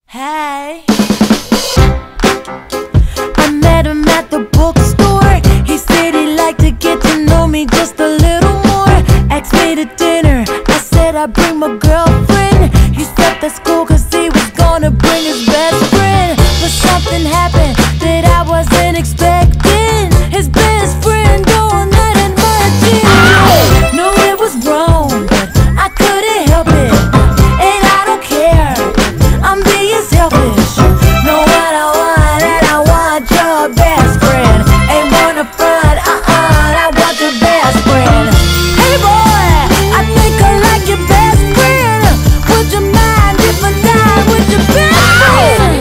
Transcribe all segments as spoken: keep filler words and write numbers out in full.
Hey, I met him at the bookstore. He said he'd like to get to know me just a little more. Asked me to dinner, I said I'd bring my girlfriend. He said that's cool cause he was gonna bring his best friend. But something happened that I wasn't expecting. His best friend doing that in my gym. Knew it was wrong, but I couldn't help it. And I don't care, I'm being selfish. Know what I want, and I want your best friend. Ain't wanna front, uh-uh, I want your best friend. Hey boy, I think I like your best friend. Would you mind if I die with your best friend?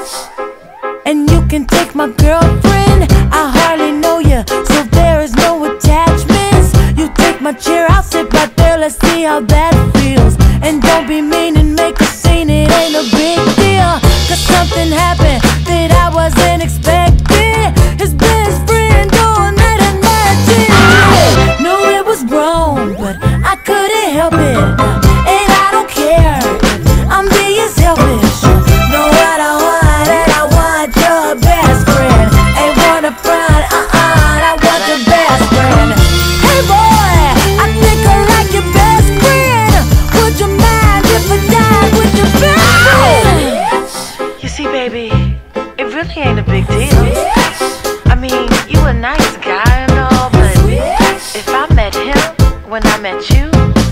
And you can take my girlfriend. I hardly know you, so there is no attachments. You take my chair, I'll sit right there, let's see how that feels. And don't be mean and make a scene, it ain't a big deal. Cause something happened that I wasn't expecting. His best friend doing that in my gym. Knew it was wrong, but I couldn't help it. And I don't care, I'm being selfish. Know what I want, and I want your best friend. Ain't wanna front, uh-uh, I want your best friend. Hey boy, I think I like your best friend. Would you mind if I died with your best friend? You see, baby, it really ain't a big deal. I mean, you a nice guy and all, but if I met him when I met you,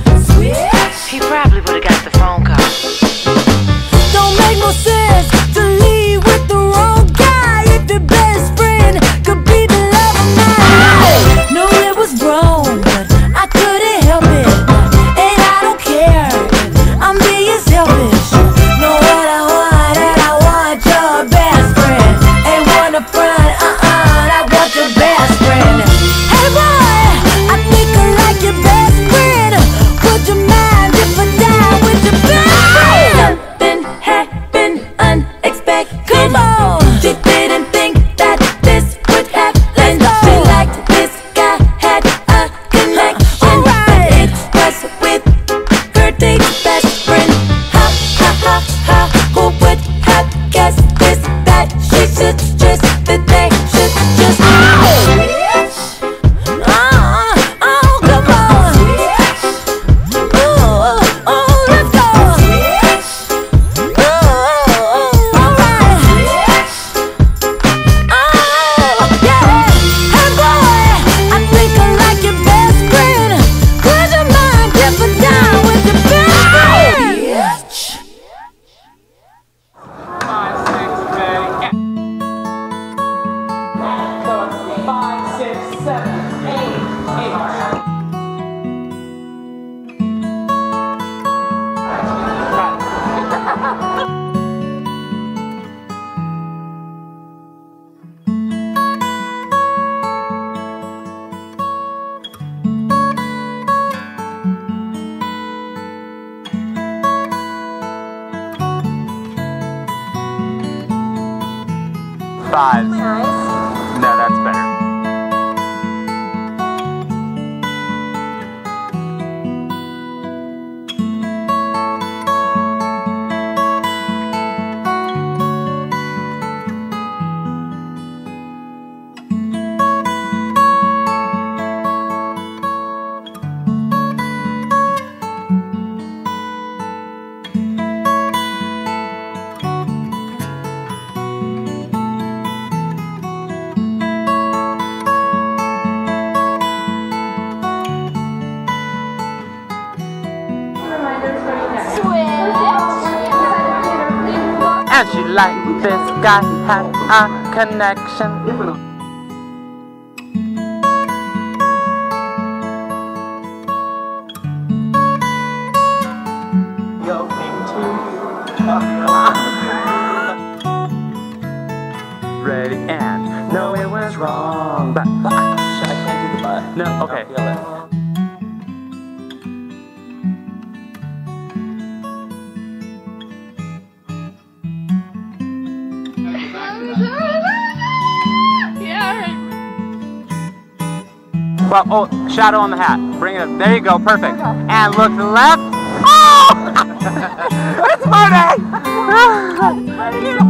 he probably would've got the phone call. Don't make no sense to leave with the wrong guy. If your best friend could be the love of my life. Knew it was wrong, but I couldn't help it. And I don't care, I'm being selfish. Know what I want, and I want your best friend. Ain't wanna front, uh-uh, I want your best friend. Hey boy, I think I like your best friend. Would you mind if I die with your best friend? Something happened unexpected. Come on, she didn't think that this would happen. She liked this guy, had a connection. Right. But it was with her date's best friend. Ha ha ha ha, who would have guessed this? That she should just, that they should just switch. Oh, oh, come on. Oh, oh, let's go. Oh, oh, alright. Oh, yeah. Hey boy, I think I like your best friend. Would you mind if I die with your best friend? Five, six, ready. Five, six, seven, eight, eight. Five. No, that's better. And she liked this guy, had a connection. Ready and no, it was wrong. But, but I can't do the but. No, okay. Feel it. Well, oh, shadow on the hat. Bring it up. There you go. Perfect. And look to the left. Oh! It's Monday!